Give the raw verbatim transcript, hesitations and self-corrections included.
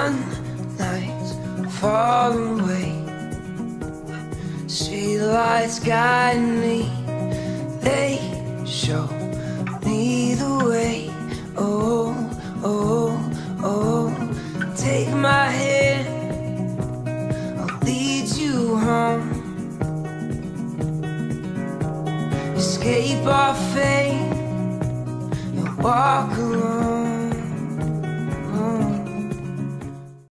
sunlight's far away, streetlights guide me, they show me the way. Oh, oh, oh, take my hand, I'll lead you home. Escape our fate and walk alone.